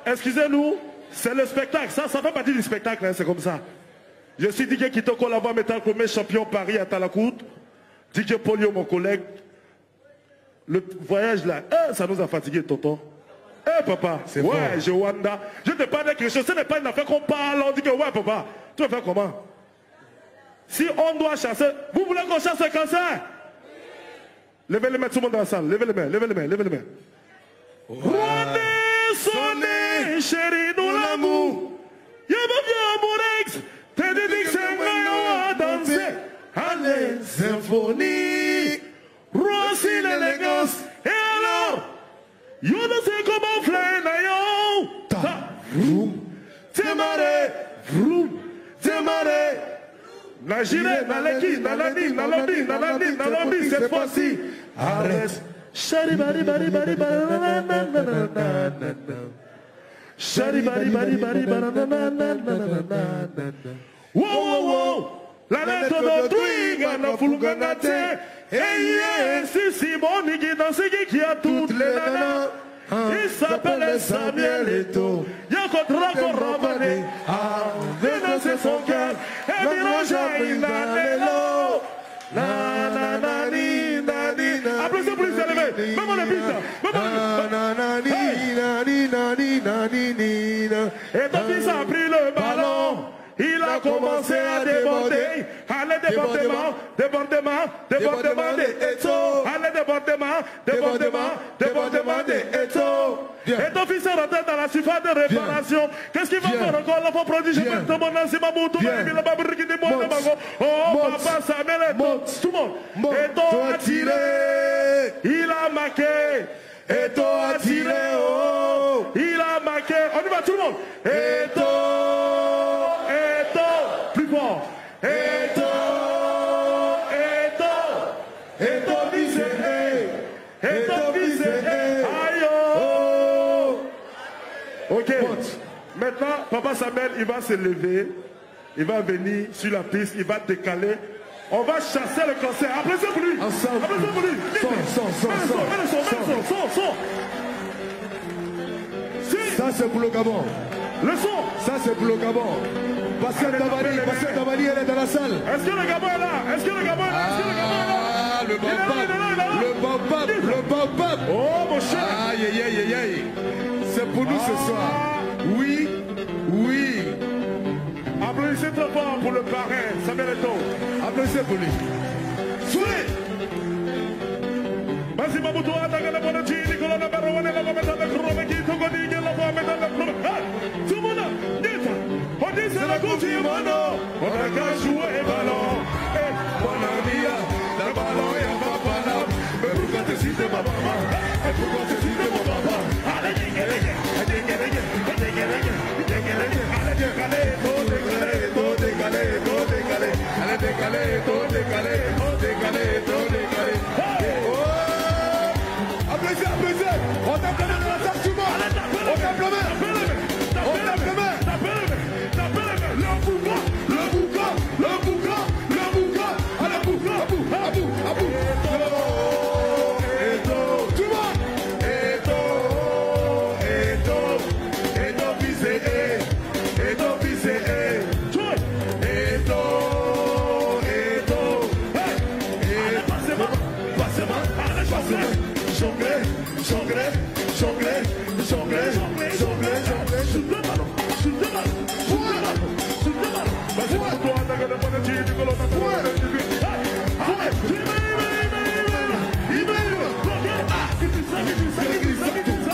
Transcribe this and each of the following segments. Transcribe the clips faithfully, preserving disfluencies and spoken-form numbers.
excusez-nous, c'est le spectacle. Ça, ça fait partie du spectacle, hein, c'est comme ça. Je suis D J Kitoko, la voix métal comme champion Paris à Talakout. D J Polio, mon collègue. Le voyage là, eh, ça nous a fatigué, tonton. Eh, papa, ouais, bon. Je Wanda. Je te parle de quelque chose, ce n'est pas une affaire qu'on parle, on dit que ouais, papa. Tu vas faire comment? Si on doit chasser, vous voulez qu'on chasse le cancer? Levez les mains, tout le monde dans la salle. Levez les mains, levez les mains, levez les mains. Rwandais, sonné, chéri, nous l'amour. Y'a mon ex, t'es dit que c'est un à danser. Allez, symphonie. Rossi l'élégance. Et alors, yo ne sais comment faire, nayo. Ta, vroom. T'es marré, vroom. T'es marré. Na gire, na leki, na lani, na lobby, na lani, na lobby, cette fois-ci. Arrête. Shari bari bari bari bari na na na na na na. Shari bari bari bari bari na na na na na na. Wow wow wow. La lettre de Twiga na fulgana te. Hey si si mon nigi dans ce qui a toutes les nanas. Il s'appelle Samuel Eto'o. Y'a contre Corravané. Ah, venez c'est son cœur. Et Miroja Inanelo. Na na na ni na ni na. Applaudissez pour les élevés. Même on est vite. Na na na ni na ni na ni na ni ni na. Et ton fils a pris le ballon. Il a commencé à déborder. Allez, débordement, débordement, débordement des Eto'o. Allez, débordement, débordement, débordement des Eto'o. Et ton fils est rentré dans la surface de réparation. Qu'est-ce qu'il va faire encore? L'enfant prodige, je vais te demander si ma moutou, il a pas brûlé de moi. Oh, papa, ça met les mots. Tout le monde. Eto'o a tiré. Il a marqué. Eto'o a tiré. Oh, il a marqué. On y va, tout le monde. Eto'o. Eto'o, Eto'o, Eto'o visé, Eto'o visé, aïe oh. Ok, maintenant, papa Samuel, il va se lever, il va venir sur la piste, il va décaler. On va chasser le cancer. Applaudissez pour lui. Ensemble. Applaudissez pour lui. Son, son, son, son. Mets le son, mets le son, son, son. Si. Ça, c'est pour le Gabon. Le son. Ça, c'est pour le Gabon. Pascal Tabani, Pascal Tabani, elle est dans la salle. Est-ce que le Gabon est là? Est-ce que le Gabon est là? Est-ce que le Gabon est là? Ah, le bon pape. Le bon pape. Le bon pape. Oh, mon cher. Aïe, aïe, aïe, aïe, aïe. C'est pour nous ce soir. Oui, oui. Applaudissez très fort pour le parrain, Samuel Eto'o. Applaudissez pour lui. Souris. Vas-y, Mamoutou, attaque la bonne tine, Nicolas Nabarouane, la va mettre avec Romain qui te godille, la va mettre avec Romain. Tout le monde, dites, on dit c'est la coupe du mono, on a qu'à jouer ballon. Et mon ami, le ballon est en bas, pas là. Mais pourquoi tu cites ma maman? Et pourquoi tu cites mon papa? Allez, dégalez, dégalez, dégalez, dégalez, allez, dégalez, dégalez, dégalez, dégalez, allez, dégalez, dégalez, dégalez, dégalez. Applaudissez, applaudissez. On tape la main dans la salle, tout le monde. On tape la main. On tape la main. Le boucan, le boucan, le boucan, le boucan. À la boucle, à bout, à bout, à bout. Eto'o, tout le monde. Eto'o, Eto'o, Eto'o visé, Eto'o visé. Eto'o, Eto'o. Allez, passez-moi, passez-moi, allez, passez-moi. Jonglez, jonglez, jonglez, jonglez, jonglez, jonglez, jonglez, sous le ballon, sous le ballon, sous le ballon, sous le ballon. Vas-y, pour toi, t'as gagné mon équipe, du colon, t'as gagné mon équipe. Allez, il va, il va, il va, il va, il va, il va. Ah, c'est tout ça, c'est tout ça, c'est tout ça, c'est tout ça.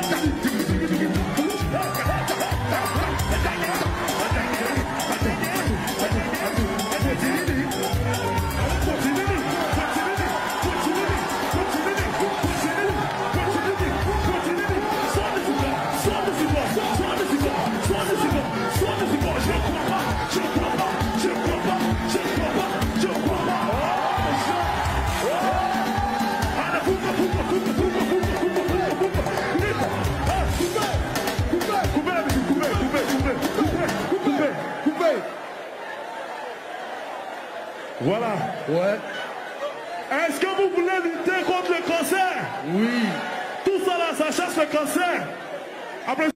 Voilà. Ouais. Est-ce que vous voulez lutter contre le cancer? Oui. Tout ça là, ça chasse le cancer. Après